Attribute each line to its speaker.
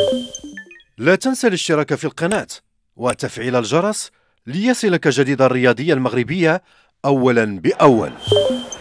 Speaker 1: لا تنسى الاشتراك في القناة وتفعيل الجرس ليصلك جديد الرياضية المغربية أولا بأول.